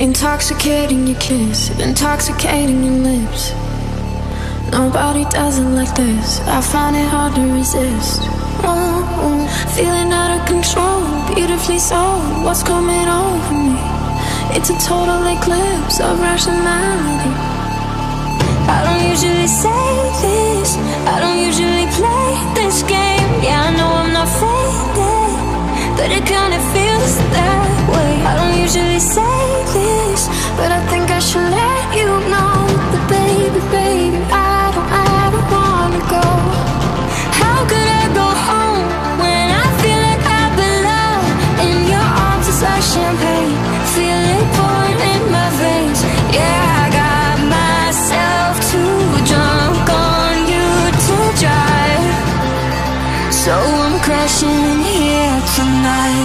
Intoxicating your kiss, intoxicating your lips. Nobody does it like this. I find it hard to resist. Feeling out of control, beautifully so. What's coming over me? It's a total eclipse of rationality. I don't usually say this, I don't usually play this game. Yeah, I know I'm not faded, but it kinda feels that way. I don't usually say this, but I think I should let you know that baby, baby, I don't wanna go. How could I go home when I feel like I belong in your arms? It's like champagne, feel it pouring in my veins. Yeah, I got myself too drunk on you to drive, so I'm crashing in here tonight.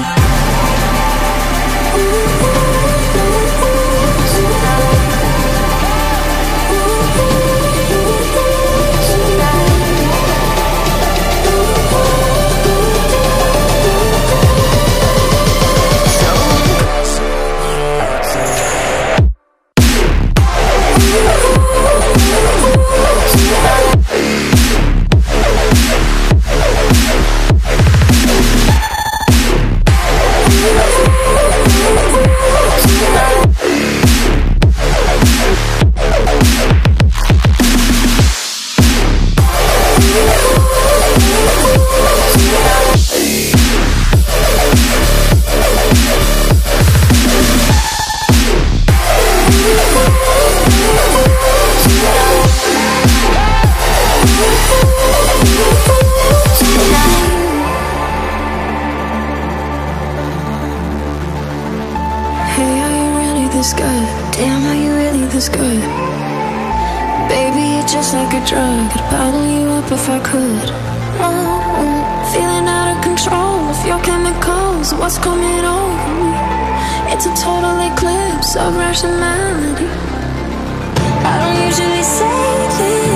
This good? Damn, are you really this good? Baby, you're just like a drug. I'd bottle you up if I could. Feeling out of control of your chemicals. What's coming over me? It's a total eclipse of rationality. I don't usually say this,